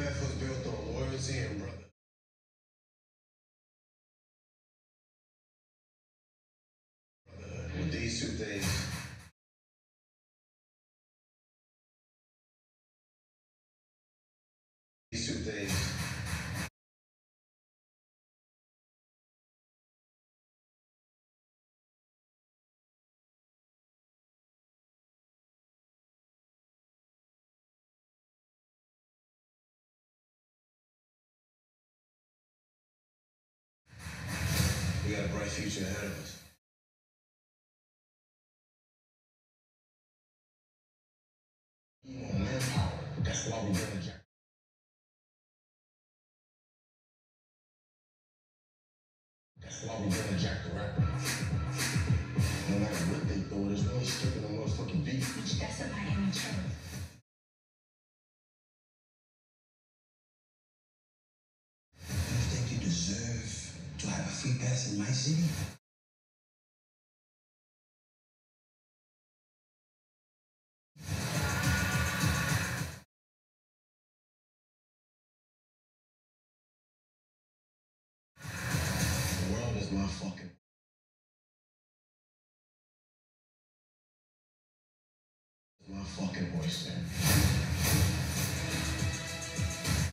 path was built on loyalty and brother. With these two things, we got a bright future ahead of us. Manpower. That's why we're gonna jack. That's why we're gonna jack the rapper. No matter what they throw, there's no skipping a motherfucking beat. Bitch, that's a Miami truth. You think you deserve to have a free pass in my city? The world is my fucking oyster.